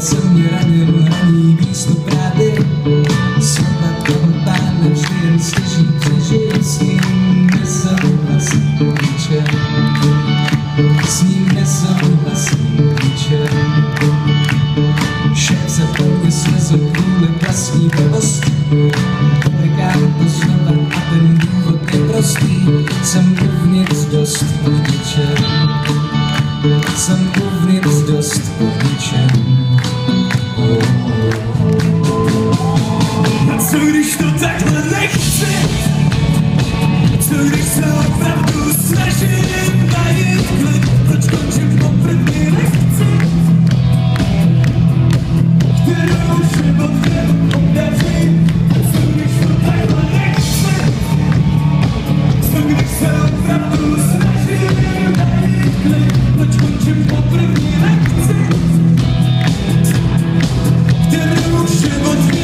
co mě ranilo hraní výstup rády. Sotva toho pána vždy jen stěží přežil.